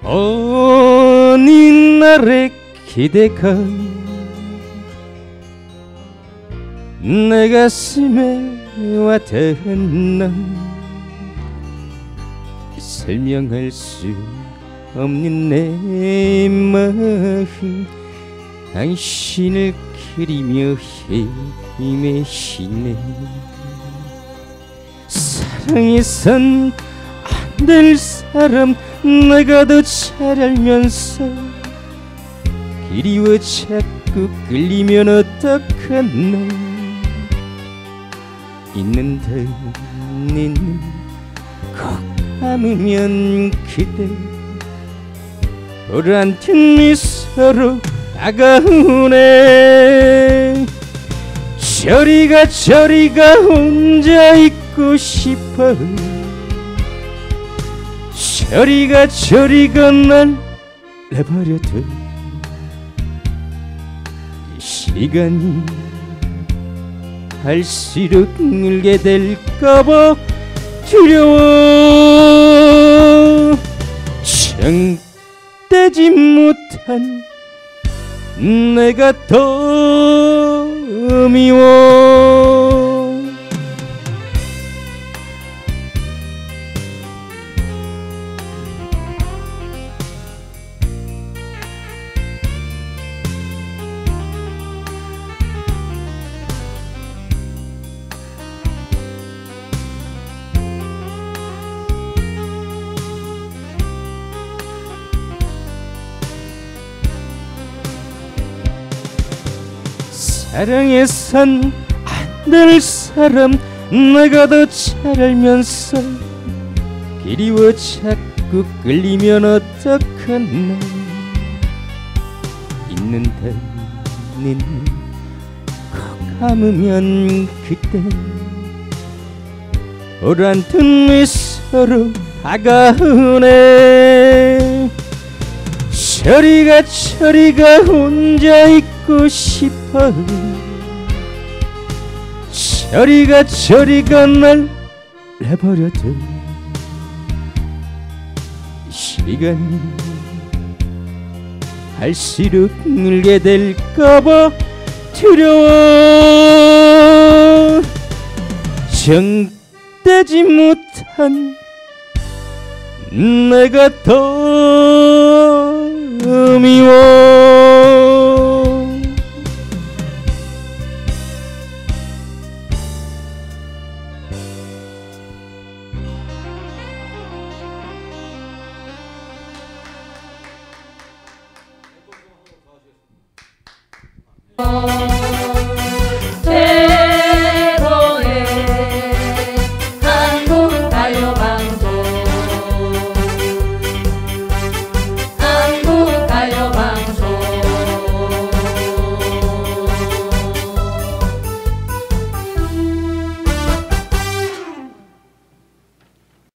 어느 날의 기대가 내 가슴에 와닿았나. 설명할 수 없는 내 마음 당신을 그리며 헤매시네. 사랑해선 안 될 사람 내가 더 잘 알면서 그리워 자꾸 끌리면 어떡하나. 있는 듯는 꼭 감으면 그대 보란 듯 미소로 다가오네. 저리가 혼자 있고 싶어. 저리가 날 내버려둬. 시간이 갈수록 늘게 될까봐 두려워. 정되지 못한 내가 더 미워. 사랑해선 안 될 사람 내가 더 잘 알면서 그리워 자꾸 끌리면 어떡하나. 있는 듯는 꼭 감으면 그때 오란 듯 미소로 다가오네. 저리가 혼자 있고 싶어. 저리가 날 내버려둬. 시간이 갈수록 늘게 될까봐 두려워. 정되지 못한 내가 더 미워. 어